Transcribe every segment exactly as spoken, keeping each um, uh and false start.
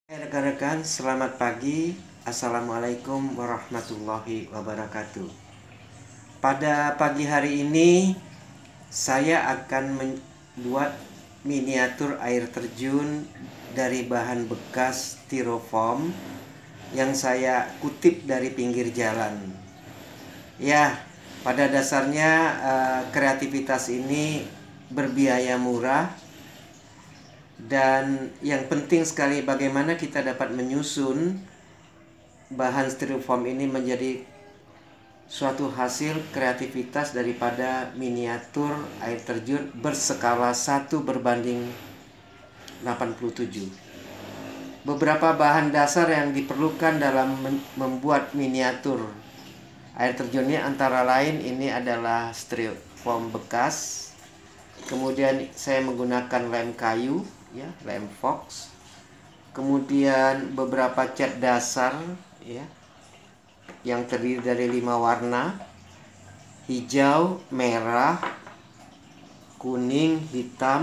Hai rekan-rekan, selamat pagi. Assalamualaikum warahmatullahi wabarakatuh. Pada pagi hari ini saya akan membuat miniatur air terjun dari bahan bekas styrofoam yang saya kutip dari pinggir jalan. Ya, pada dasarnya eh, kreativitas ini berbiaya murah. Dan yang penting sekali bagaimana kita dapat menyusun bahan styrofoam ini menjadi suatu hasil kreativitas daripada miniatur air terjun berskala satu berbanding delapan puluh tujuh. Beberapa bahan dasar yang diperlukan dalam membuat miniatur air terjunnya antara lain ini adalah styrofoam bekas. Kemudian saya menggunakan lem kayu, ya, lem fox. Kemudian beberapa cat dasar, ya, yang terdiri dari lima warna: hijau, merah, kuning, hitam,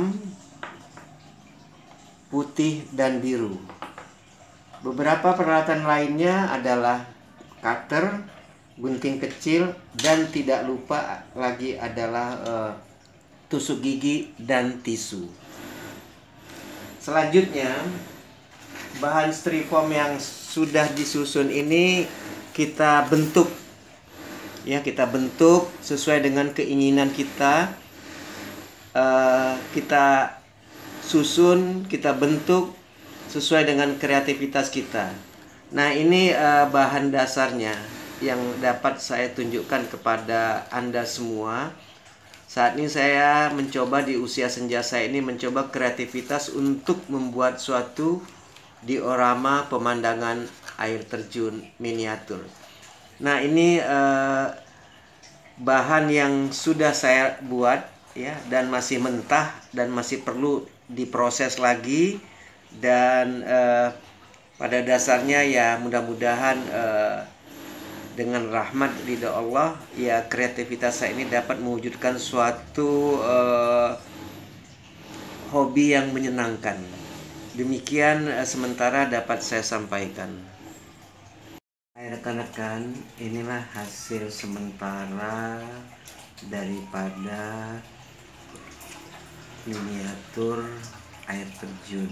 putih, dan biru. Beberapa peralatan lainnya adalah cutter, gunting kecil, dan tidak lupa lagi adalah uh, tusuk gigi dan tisu. Selanjutnya, bahan styrofoam yang sudah disusun ini kita bentuk, ya, kita bentuk sesuai dengan keinginan kita. Uh, kita susun, kita bentuk sesuai dengan kreativitas kita. Nah, ini uh, bahan dasarnya yang dapat saya tunjukkan kepada Anda semua. Saat ini saya mencoba di usia senja saya ini mencoba kreativitas untuk membuat suatu diorama pemandangan air terjun miniatur. Nah, ini eh, bahan yang sudah saya buat, ya, dan masih mentah dan masih perlu diproses lagi. Dan eh, pada dasarnya ya mudah-mudahan eh, dengan rahmat ridha Allah, ya, kreativitas saya ini dapat mewujudkan suatu uh, hobi yang menyenangkan. Demikian uh, sementara dapat saya sampaikan. Hai rekan-rekan, inilah hasil sementara daripada miniatur air terjun.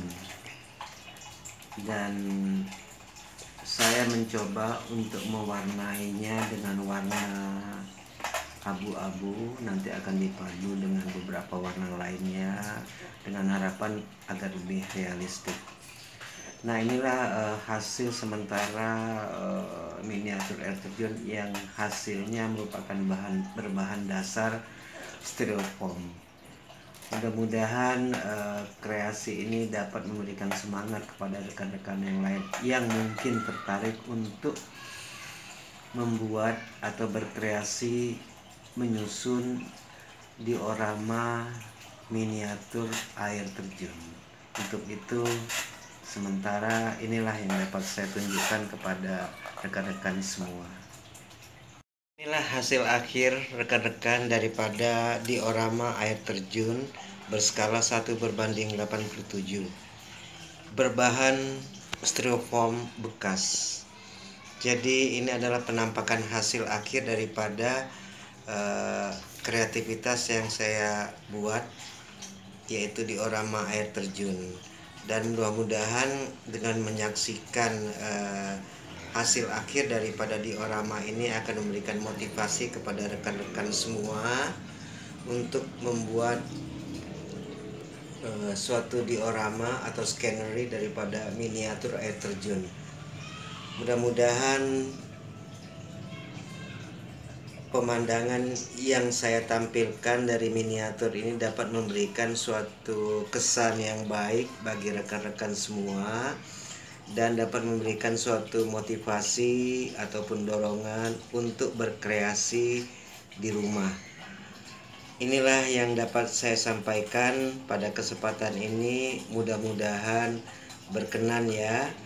Dan saya mencoba untuk mewarnainya dengan warna abu-abu, nanti akan dipadu dengan beberapa warna lainnya dengan harapan agar lebih realistik. Nah, inilah uh, hasil sementara uh, miniatur air terjun yang hasilnya merupakan bahan berbahan dasar styrofoam. Mudah-mudahan uh, kreasi ini dapat memberikan semangat kepada rekan-rekan yang lain yang mungkin tertarik untuk membuat atau berkreasi menyusun diorama miniatur air terjun. Untuk itu, sementara inilah yang dapat saya tunjukkan kepada rekan-rekan semua. Inilah hasil akhir rekan-rekan daripada diorama air terjun berskala satu berbanding delapan puluh tujuh berbahan styrofoam bekas. Jadi ini adalah penampakan hasil akhir daripada uh, kreativitas yang saya buat, yaitu diorama air terjun. Dan mudah-mudahan dengan menyaksikan uh, hasil akhir daripada diorama ini akan memberikan motivasi kepada rekan-rekan semua untuk membuat uh, suatu diorama atau scenery daripada miniatur air terjun. Mudah-mudahan pemandangan yang saya tampilkan dari miniatur ini dapat memberikan suatu kesan yang baik bagi rekan-rekan semua dan dapat memberikan suatu motivasi ataupun dorongan untuk berkreasi di rumah. Inilah yang dapat saya sampaikan pada kesempatan ini. Mudah-mudahan berkenan, ya,